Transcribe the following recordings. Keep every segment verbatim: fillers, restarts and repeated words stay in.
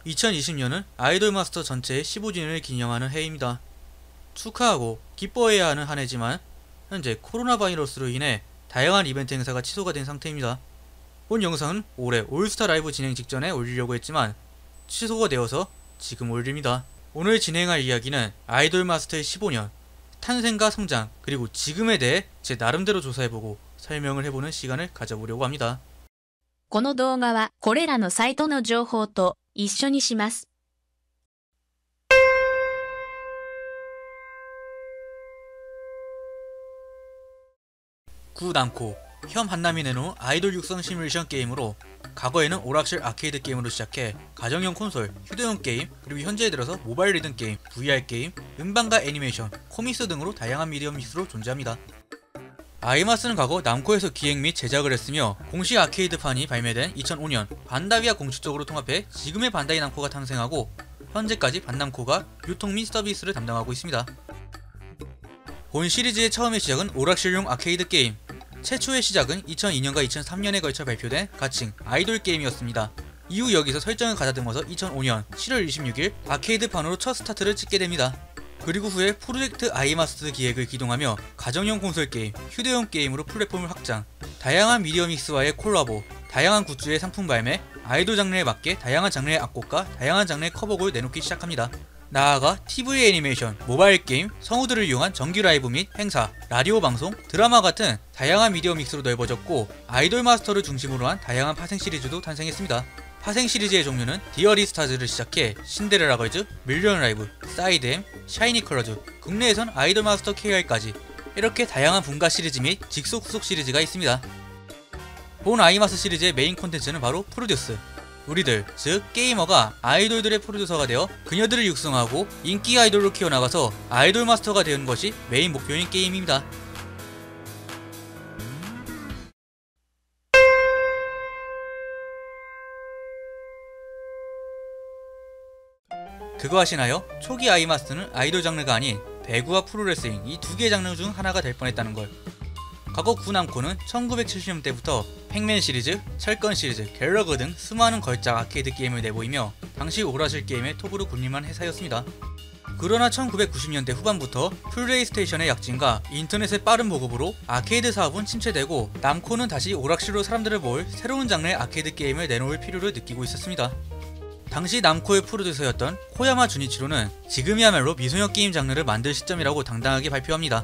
이천이십 년은 아이돌 마스터 전체의 십오 주년을 기념하는 해입니다. 축하하고 기뻐해야 하는 한 해지만 현재 코로나 바이러스로 인해 다양한 이벤트 행사가 취소가 된 상태입니다. 본 영상은 올해 올스타 라이브 진행 직전에 올리려고 했지만 취소가 되어서 지금 올립니다. 오늘 진행할 이야기는 아이돌 마스터의 십오 년, 탄생과 성장, 그리고 지금에 대해 제 나름대로 조사해보고 설명을 해보는 시간을 가져보려고 합니다. この動画はこれらのサイトの情報と一緒にします。 구 남코, 현 한남이 내놓은 아이돌 육성 시뮬레이션 게임으로 과거에는 오락실 아케이드 게임으로 시작해 가정용 콘솔, 휴대용 게임, 그리고 현재에 들어서 모바일 리듬 게임, 브이알 게임, 음반과 애니메이션, 코믹스 등으로 다양한 미디어 믹스로 존재합니다. 아이마스는 과거 남코에서 기획 및 제작을 했으며 공식 아케이드판이 발매된 이천오 년 반다비와 공식적으로 통합해 지금의 반다이 남코가 탄생하고 현재까지 반남코가 유통 및 서비스를 담당하고 있습니다. 본 시리즈의 처음의 시작은 오락실용 아케이드 게임, 최초의 시작은 이천이 년과 이천삼 년에 걸쳐 발표된 가칭 아이돌 게임이었습니다. 이후 여기서 설정을 가다듬어서 이천오 년 칠월 이십육일 아케이드판으로 첫 스타트를 찍게 됩니다. 그리고 후에 프로젝트 아이마스 기획을 기동하며 가정용 콘솔 게임, 휴대용 게임으로 플랫폼을 확장, 다양한 미디어 믹스와의 콜라보, 다양한 굿즈의 상품 발매, 아이돌 장르에 맞게 다양한 장르의 악곡과 다양한 장르의 커버곡을 내놓기 시작합니다. 나아가 티비 애니메이션, 모바일 게임, 성우들을 이용한 정규 라이브 및 행사, 라디오 방송, 드라마 같은 다양한 미디어 믹스로 넓어졌고 아이돌 마스터를 중심으로 한 다양한 파생 시리즈도 탄생했습니다. 파생 시리즈의 종류는 디어리 스타즈를 시작해 신데렐라 걸즈, 밀리언 라이브, 사이드엠, 샤이니 컬러즈, 국내에선 아이돌 마스터 케이알까지 이렇게 다양한 분가 시리즈 및 직속 후속 시리즈가 있습니다. 본 아이마스 시리즈의 메인 콘텐츠는 바로 프로듀스, 우리들, 즉 게이머가 아이돌들의 프로듀서가 되어 그녀들을 육성하고 인기 아이돌로 키워나가서 아이돌 마스터가 되는 것이 메인 목표인 게임입니다. 그거 아시나요? 초기 아이마스는 아이돌 장르가 아닌 배구와 프로레슬링 이 두 개의 장르 중 하나가 될 뻔했다는 걸. 과거 구 남코는 천구백칠십 년대부터 팩맨 시리즈, 철권 시리즈, 갤러그 등 수많은 걸작 아케이드 게임을 내보이며 당시 오락실 게임의 톱으로 군림한 회사였습니다. 그러나 천구백구십 년대 후반부터 플레이스테이션의 약진과 인터넷의 빠른 보급으로 아케이드 사업은 침체되고 남코는 다시 오락실로 사람들을 모을 새로운 장르의 아케이드 게임을 내놓을 필요를 느끼고 있었습니다. 당시 남코의 프로듀서였던 코야마 주니치로는 지금이야말로 미소녀 게임 장르를 만들 시점이라고 당당하게 발표합니다.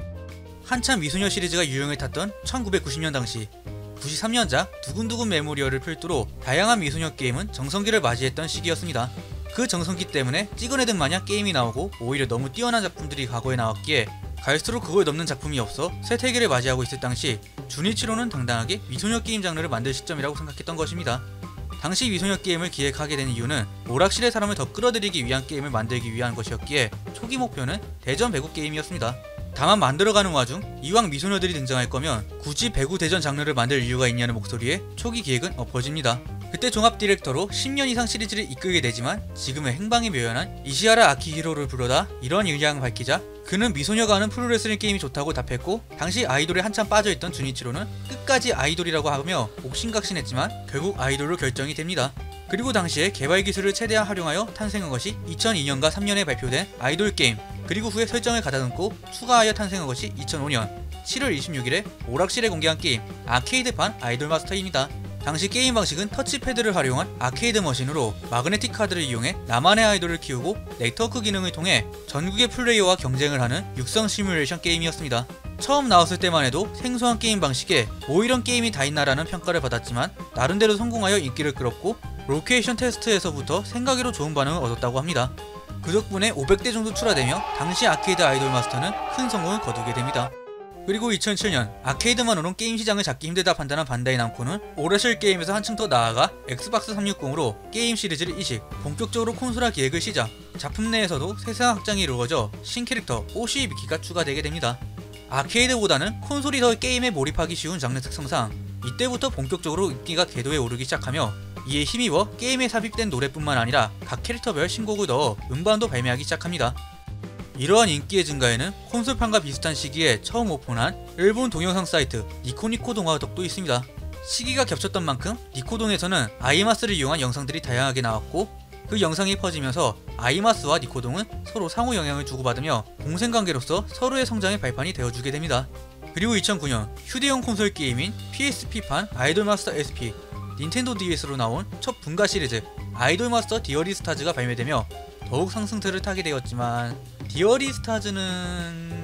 한참 미소녀 시리즈가 유행을 탔던 천구백구십 년 당시 구십삼 년작 두근두근 메모리얼을 필두로 다양한 미소녀 게임은 정성기를 맞이했던 시기였습니다. 그 정성기 때문에 찍어내듯 마냥 게임이 나오고 오히려 너무 뛰어난 작품들이 과거에 나왔기에 갈수록 그걸 넘는 작품이 없어 쇠퇴기를 맞이하고 있을 당시 주니치로는 당당하게 미소녀 게임 장르를 만들 시점이라고 생각했던 것입니다. 당시 미소녀 게임을 기획하게 된 이유는 오락실의 사람을 더 끌어들이기 위한 게임을 만들기 위한 것이었기에 초기 목표는 대전 배구 게임이었습니다. 다만 만들어가는 와중 이왕 미소녀들이 등장할 거면 굳이 배구 대전 장르를 만들 이유가 있냐는 목소리에 초기 기획은 엎어집니다. 그때 종합 디렉터로 십 년 이상 시리즈를 이끌게 되지만 지금의 행방이 묘연한 이시하라 아키히로를 불러다 이런 의향을 밝히자 그는 미소녀가 하는 프로레슬링 게임이 좋다고 답했고 당시 아이돌에 한참 빠져있던 주니치로는 끝까지 아이돌이라고 하며 옥신각신했지만 결국 아이돌로 결정이 됩니다. 그리고 당시에 개발 기술을 최대한 활용하여 탄생한 것이 이천이 년과 삼 년에 발표된 아이돌 게임, 그리고 후에 설정을 가다듬고 추가하여 탄생한 것이 이천오 년 칠월 이십육일에 오락실에 공개한 게임 아케이드판 아이돌 마스터입니다. 당시 게임 방식은 터치패드를 활용한 아케이드 머신으로 마그네틱 카드를 이용해 나만의 아이돌을 키우고 네트워크 기능을 통해 전국의 플레이어와 경쟁을 하는 육성 시뮬레이션 게임이었습니다. 처음 나왔을 때만 해도 생소한 게임 방식에 뭐 이런 게임이 다 있나라는 평가를 받았지만 나름대로 성공하여 인기를 끌었고 로케이션 테스트에서부터 생각외로 좋은 반응을 얻었다고 합니다. 그 덕분에 오백 대 정도 출하되며 당시 아케이드 아이돌 마스터는 큰 성공을 거두게 됩니다. 그리고 이천칠 년 아케이드만으론 게임 시장을 잡기 힘들다 판단한 반다이 남코는 오락실 게임에서 한층 더 나아가 엑스박스 삼백육십으로 게임 시리즈를 이식, 본격적으로 콘솔화 기획을 시작, 작품 내에서도 세세한 확장이 이루어져 신캐릭터 오시 미키가 추가되게 됩니다. 아케이드보다는 콘솔이 더 게임에 몰입하기 쉬운 장르 특성상 이때부터 본격적으로 인기가 궤도에 오르기 시작하며 이에 힘입어 게임에 삽입된 노래뿐만 아니라 각 캐릭터별 신곡을 넣어 음반도 발매하기 시작합니다. 이러한 인기의 증가에는 콘솔판과 비슷한 시기에 처음 오픈한 일본 동영상 사이트 니코니코 동화 덕도 있습니다. 시기가 겹쳤던 만큼 니코동에서는 아이마스를 이용한 영상들이 다양하게 나왔고 그 영상이 퍼지면서 아이마스와 니코동은 서로 상호 영향을 주고받으며 동생관계로서 서로의 성장의 발판이 되어주게 됩니다. 그리고 이천구 년 휴대용 콘솔 게임인 피에스피판 아이돌 마스터 에스피, 닌텐도 디에스로 나온 첫 분가 시리즈 아이돌 마스터 디어리 스타즈가 발매되며 더욱 상승세를 타게 되었지만, 디어리 스타즈는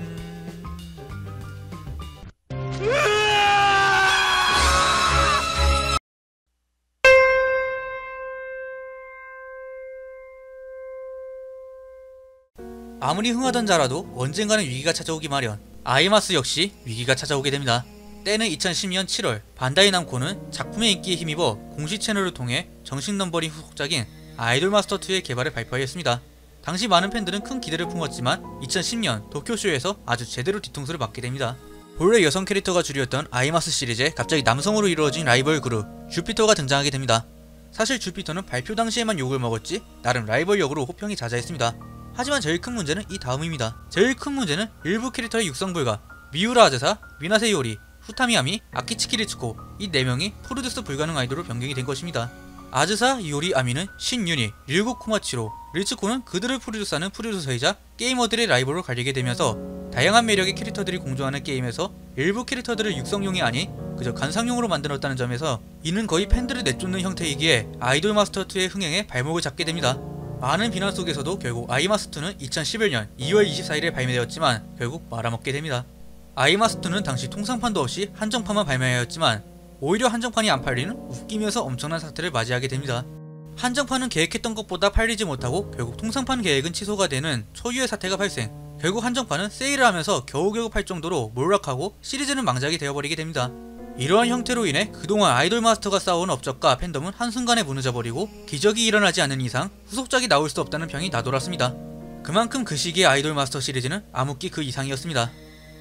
아무리 흥하던 자라도 언젠가는 위기가 찾아오기 마련. 아이마스 역시 위기가 찾아오게 됩니다. 때는 이천십 년 칠월, 반다이 남코는 작품의 인기에 힘입어 공식 채널을 통해 정식 넘버링 후속작인 아이돌 마스터 투의 개발을 발표하였습니다. 당시 많은 팬들은 큰 기대를 품었지만 이천십 년 도쿄쇼에서 아주 제대로 뒤통수를 맞게 됩니다. 본래 여성 캐릭터가 주류였던 아이마스 시리즈에 갑자기 남성으로 이루어진 라이벌 그룹 주피터가 등장하게 됩니다. 사실 주피터는 발표 당시에만 욕을 먹었지 나름 라이벌 역으로 호평이 자자했습니다. 하지만 제일 큰 문제는 이 다음입니다. 제일 큰 문제는 일부 캐릭터의 육성 불가, 미우라 아즈사, 미나세 요리, 후타미야미, 아키치키 리츠코, 이 네 명이 프로듀스 불가능 아이돌로 변경이 된 것입니다. 아즈사, 요리, 아미는 신유니, 릴고 코마치로, 리츠코는 그들을 프로듀스하는 프로듀서이자 게이머들의 라이벌로 갈리게 되면서 다양한 매력의 캐릭터들이 공존하는 게임에서 일부 캐릭터들을 육성용이 아닌 그저 관상용으로 만들었다는 점에서 이는 거의 팬들을 내쫓는 형태이기에 아이돌 마스터 투의 흥행에 발목을 잡게 됩니다. 많은 비난 속에서도 결국 아이마스투는 이천십일 년 이월 이십사일에 발매되었지만 결국 말아먹게 됩니다. 아이마스투는 당시 통상판도 없이 한정판만 발매하였지만 오히려 한정판이 안 팔리는 웃기면서 엄청난 사태를 맞이하게 됩니다. 한정판은 계획했던 것보다 팔리지 못하고 결국 통상판 계획은 취소가 되는 초유의 사태가 발생. 결국 한정판은 세일을 하면서 겨우겨우 팔 정도로 몰락하고 시리즈는 망작이 되어버리게 됩니다. 이러한 형태로 인해 그동안 아이돌 마스터가 쌓아온 업적과 팬덤은 한순간에 무너져버리고 기적이 일어나지 않는 이상 후속작이 나올 수 없다는 평이 나돌았습니다. 그만큼 그 시기의 아이돌 마스터 시리즈는 암흑기 그 이상이었습니다.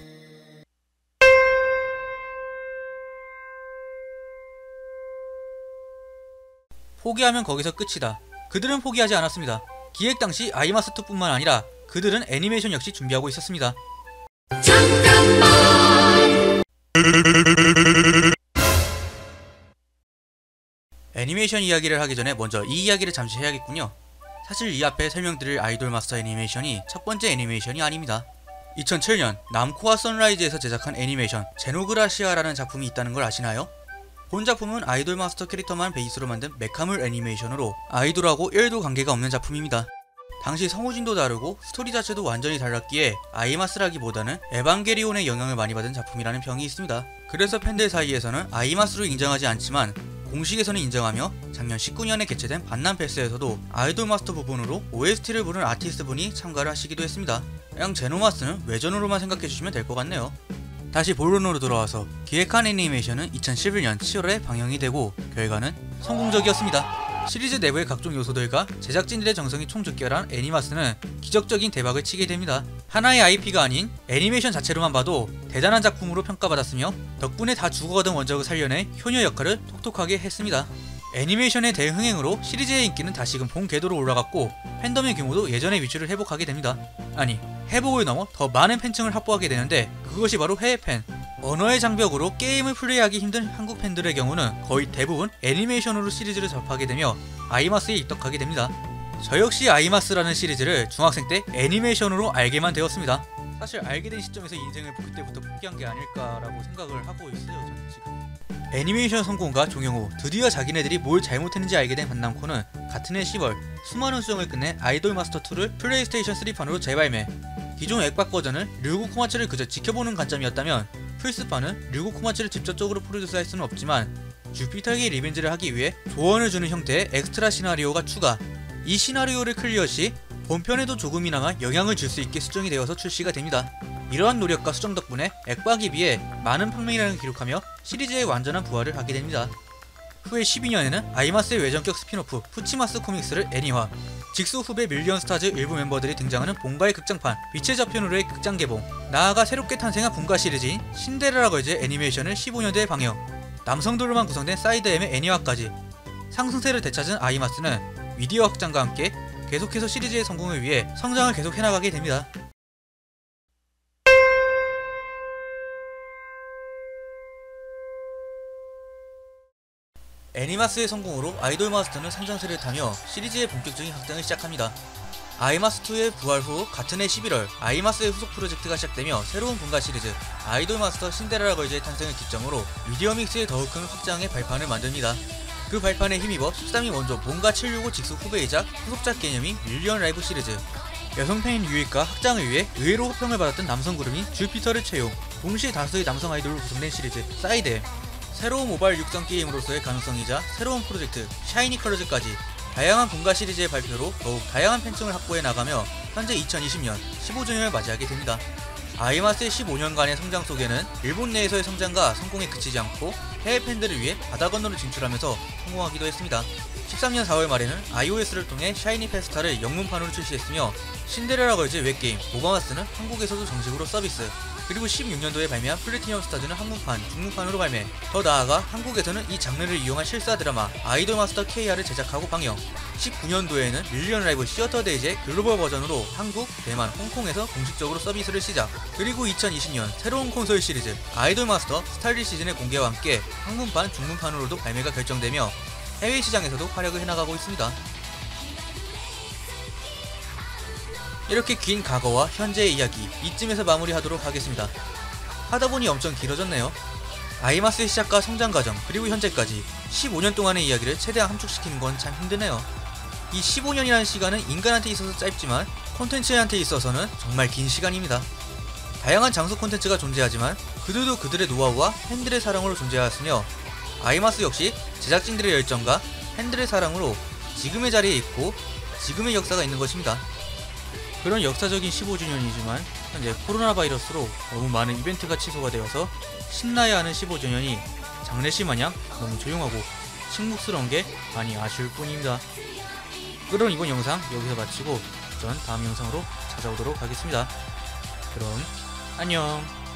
포기하면 거기서 끝이다. 그들은 포기하지 않았습니다. 기획 당시 아이마스터뿐만 아니라 그들은 애니메이션 역시 준비하고 있었습니다. 잠깐만! 애니메이션 이야기를 하기 전에 먼저 이 이야기를 잠시 해야겠군요. 사실 이 앞에 설명드릴 아이돌 마스터 애니메이션이 첫 번째 애니메이션이 아닙니다. 이천칠 년 남코와 선라이즈에서 제작한 애니메이션 제노그라시아라는 작품이 있다는 걸 아시나요? 본 작품은 아이돌 마스터 캐릭터만 베이스로 만든 메카물 애니메이션으로 아이돌하고 일도 관계가 없는 작품입니다. 당시 성우진도 다르고 스토리 자체도 완전히 달랐기에 아이마스라기보다는 에반게리온의 영향을 많이 받은 작품이라는 평이 있습니다. 그래서 팬들 사이에서는 아이마스로 인정하지 않지만 공식에서는 인정하며 작년 십구 년에 개최된 반남 페스에서도 아이돌 마스터 부분으로 오에스티를 부른 아티스트 분이 참가를 하시기도 했습니다. 그냥 제노마스는 외전으로만 생각해주시면 될 것 같네요. 다시 본론으로 돌아와서 기획한 애니메이션은 이천십일 년 칠월에 방영이 되고 결과는 성공적이었습니다. 시리즈 내부의 각종 요소들과 제작진들의 정성이 총집결한 애니마스는 기적적인 대박을 치게 됩니다. 하나의 아이피가 아닌 애니메이션 자체로만 봐도 대단한 작품으로 평가받았으며 덕분에 다 죽어가던 원작을 살려내 효녀 역할을 톡톡하게 했습니다. 애니메이션의 대흥행으로 시리즈의 인기는 다시금 본 궤도로 올라갔고 팬덤의 규모도 예전의 위치를 회복하게 됩니다. 아니, 회복을 넘어 더 많은 팬층을 확보하게 되는데 그것이 바로 해외 팬. 언어의 장벽으로 게임을 플레이하기 힘든 한국 팬들의 경우는 거의 대부분 애니메이션으로 시리즈를 접하게 되며 아이마스에 입덕하게 됩니다. 저 역시 아이마스라는 시리즈를 중학생 때 애니메이션으로 알게만 되었습니다. 사실 알게 된 시점에서 인생을 그때부터 포기한 게 아닐까라고 생각을 하고 있어요. 저는 지금. 애니메이션 성공과 종영 후 드디어 자기네들이 뭘 잘못했는지 알게 된 반남코는 같은 해 시월 수많은 수정을 끝내 아이돌 마스터 투를 플레이스테이션 쓰리판으로 재발매. 기존 액박 버전은 류구 코마츠를 그저 지켜보는 관점이었다면 플스판은 류구 코마츠를 직접적으로 프로듀스할 수는 없지만 주피터에게 리벤지를 하기 위해 조언을 주는 형태의 엑스트라 시나리오가 추가. 이 시나리오를 클리어 시 본편에도 조금이나마 영향을 줄 수 있게 수정이 되어서 출시가 됩니다. 이러한 노력과 수정 덕분에 액박에 비해 많은 판매량을 기록하며 시리즈의 완전한 부활을 하게 됩니다. 후에 십이 년에는 아이마스의 외전격 스피노프 푸치마스 코믹스를 애니화, 직수 후배 밀리언 스타즈 일부 멤버들이 등장하는 본가의 극장판 빛의 저편으로의 극장 개봉, 나아가 새롭게 탄생한 본가 시리즈인 신데렐라 걸즈의 애니메이션을 십오 년대에 방영, 남성들로만 구성된 사이드M의 애니화까지 상승세를 되찾은 아이마스는 미디어 확장과 함께 계속해서 시리즈의 성공을 위해 성장을 계속 해나가게 됩니다. 애니마스의 성공으로 아이돌 마스터는 성장세를 타며 시리즈의 본격적인 확장을 시작합니다. 아이마스이의 부활 후 같은 해 십일월 아이마스의 후속 프로젝트가 시작되며 새로운 분가 시리즈 아이돌 마스터 신데렐라 걸즈의 탄생을 기점으로 미디어믹스의 더욱 큰 확장의 발판을 만듭니다. 그 발판에 힘입어 십삼 위 원조 뭔가 칠백육십오 직수 후배이자 후속작 개념인 밀리언 라이브 시리즈, 여성 팬 유입과 확장을 위해 의외로 호평을 받았던 남성 그룹인 주피터를 채용, 동시에 다수의 남성 아이돌로 구성된 시리즈 사이드, 새로운 모바일 육성 게임으로서의 가능성이자 새로운 프로젝트 샤이니 컬러즈까지 다양한 분가 시리즈의 발표로 더욱 다양한 팬층을 확보해 나가며 현재 이천이십 년 십오 주년을 맞이하게 됩니다. 아이마스의 십오 년간의 성장 속에는 일본 내에서의 성장과 성공에 그치지 않고 해외 팬들을 위해 바다 건너를 진출하면서 성공하기도 했습니다. 십삼 년 사월 말에는 아이오에스를 통해 샤이니 페스타를 영문판으로 출시했으며 신데렐라 걸즈 웹게임 오바마스는 한국에서도 정식으로 서비스, 그리고 십육 년도에 발매한 플래티넘 스타즈는 한국판, 중국판으로 발매. 더 나아가 한국에서는 이 장르를 이용한 실사 드라마 아이돌 마스터 케이알을 제작하고 방영. 십구 년도에는 밀리언 라이브 시어터 데이즈의 글로벌 버전으로 한국, 대만, 홍콩에서 공식적으로 서비스를 시작. 그리고 이천이십 년 새로운 콘솔 시리즈 아이돌 마스터 스타일리 시즌의 공개와 함께 한국판, 중국판으로도 발매가 결정되며 해외 시장에서도 활약을 해나가고 있습니다. 이렇게 긴 과거와 현재의 이야기 이쯤에서 마무리하도록 하겠습니다. 하다보니 엄청 길어졌네요. 아이마스의 시작과 성장 과정 그리고 현재까지 십오 년 동안의 이야기를 최대한 함축시키는 건 참 힘드네요. 이 십오 년이라는 시간은 인간한테 있어서 짧지만 콘텐츠한테 있어서는 정말 긴 시간입니다. 다양한 장수 콘텐츠가 존재하지만 그들도 그들의 노하우와 팬들의 사랑으로 존재하였으며 아이마스 역시 제작진들의 열정과 팬들의 사랑으로 지금의 자리에 있고 지금의 역사가 있는 것입니다. 그런 역사적인 십오 주년이지만 현재 코로나 바이러스로 너무 많은 이벤트가 취소가 되어서 신나야 하는 십오 주년이 장례식 마냥 너무 조용하고 침묵스러운 게 많이 아쉬울 뿐입니다. 그럼 이번 영상 여기서 마치고 전 다음 영상으로 찾아오도록 하겠습니다. 그럼 안녕.